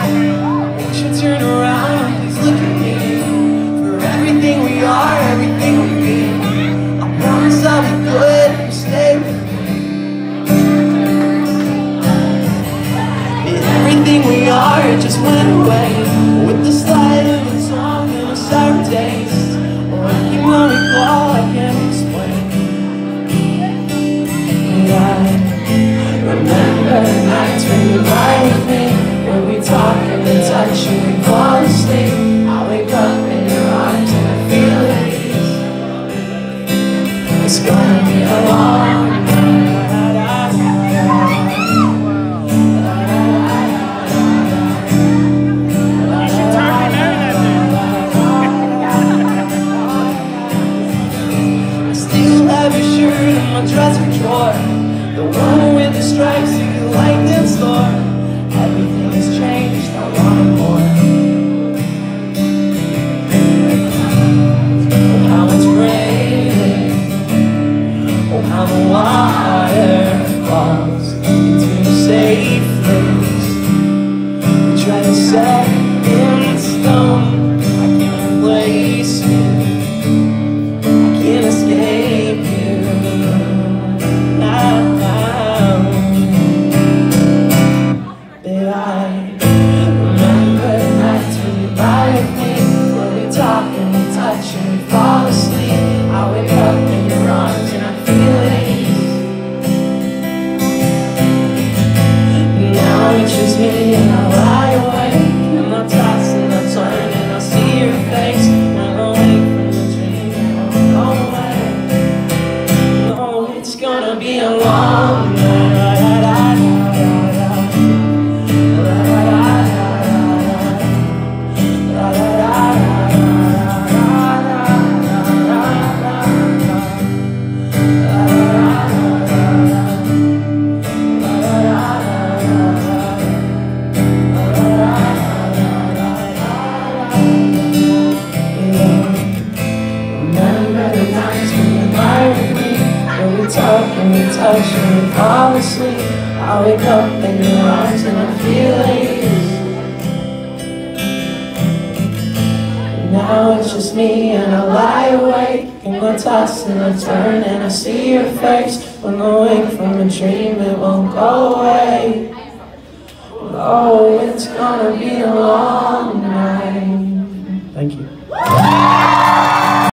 Won't you turn around, please look at me. For everything we are, everything we be, I promise I'll be good if you stay with me. And everything we are, it just went away with the slide of the tongue and a sour taste. Oh, I can only recall, I can't explain. And I remember the nights when you lie with me, when we talk and we touch and we fall asleep. I wake up in your arms and I feel at ease. It's gonna be a long my dresser drawer, the one with the stripes that you liked in store. Everything has changed, I want more. Oh, how it's raining. Oh, how the water falls into a safe place. We try to set in stone. I can't replace you, I can't escape you. Be a long and we touch and we fall asleep. I wake up in your arms and I feel at ease. Now it's just me and I lie awake and I toss and I turn and I see your face. When I wake from a dream it won't go away. Oh, it's gonna be a long night. Thank you.